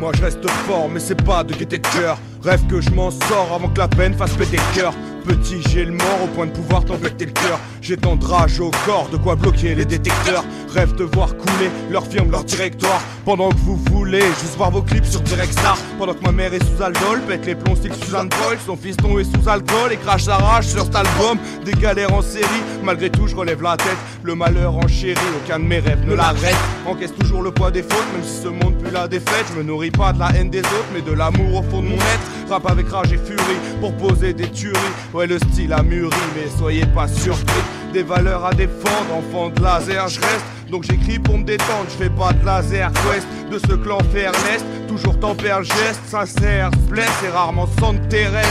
Moi je reste fort mais c'est pas de gaieté de cœur. Rêve que je m'en sors avant que la peine fasse péter le cœur. Petit j'ai le mort au point de pouvoir t'embêter le cœur. J'ai tant de rage au corps, de quoi bloquer les détecteurs. Rêve de voir couler leur firme, leur directoire. Pendant que vous voulez juste voir vos clips sur Direct Star. Pendant que ma mère est sous alcool, pète les plombs style Suzanne Boyle. Son fiston est sous alcool et crache sa rage sur cet album. Des galères en série, malgré tout je relève la tête. Le malheur en chéri, aucun de mes rêves ne l'arrête. Encaisse toujours le poids des fautes, même si ce monde pue la défaite. Je me nourris pas de la haine des autres, mais de l'amour au fond de mon être. Rappe avec rage et furie, pour poser des tueries. Ouais le style a mûri, mais soyez pas surpris. Des valeurs à défendre, enfant de laser, je reste. Donc j'écris pour me détendre, je fais pas de laser quest. De ce clan fait Ernest, toujours tempère le geste. Sincère, se blesse et rarement sans terrestre.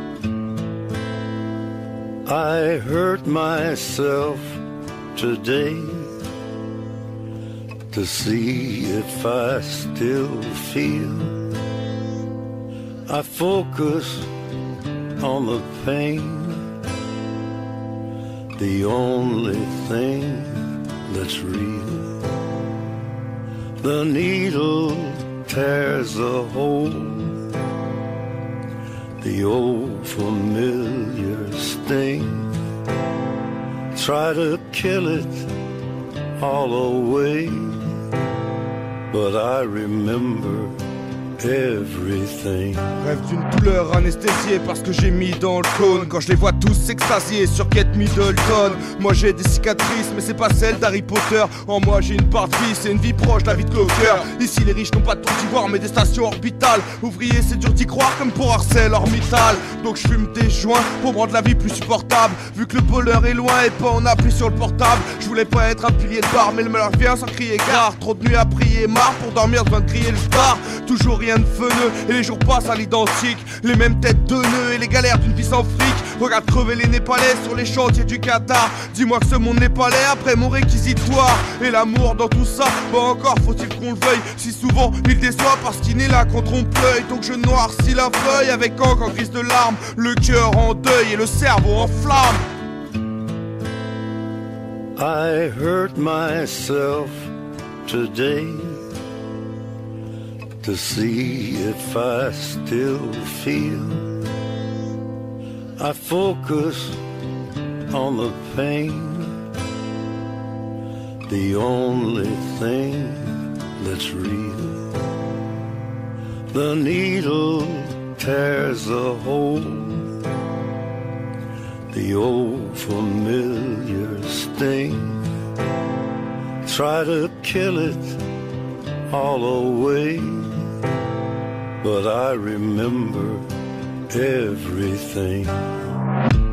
I hurt myself today to see if I still feel. I focus on the pain, the only thing that's real. The needle tears a hole, the old familiar sting. Try to kill it all away, but I remember everything. Rêve d'une douleur anesthésiée parce que j'ai mis dans le cône. Quand je les vois tous s'extasier sur Kate Middleton. Moi j'ai des cicatrices mais c'est pas celle d'Harry Potter. En moi j'ai une part de vie, c'est une vie proche de la vie de Clocker. Ici les riches n'ont pas de tour d'ivoire mais des stations orbitales. Ouvrier c'est dur d'y croire comme pour ArcelorMittal. Donc je fume des joints pour rendre la vie plus supportable. Vu que le bonheur est loin et pas on appuie sur le portable. Je voulais pas être un pilier de bar mais le malheur vient sans crier gare. Trop de nuits à prier, marre pour dormir devant de crier le star. Toujours rien de feneux et les jours passent à l'identique. Les mêmes têtes de nœuds et les galères d'une vie sans fric. Regarde crever les Népalais sur les chantiers du Qatar. Dis-moi que ce monde népalais après mon réquisitoire. Et l'amour dans tout ça, bon encore faut-il qu'on le veuille. Si souvent il déçoit parce qu'il n'est là qu'on trompe-l'œil. Donc je noircis la feuille avec encre en crise de larmes. Le cœur en deuil et le cerveau en flamme. I hurt myself today to see if I still feel. I focus on the pain, the only thing that's real. The needle tears a hole, the old familiar sting. Try to kill it all away, but I remember everything.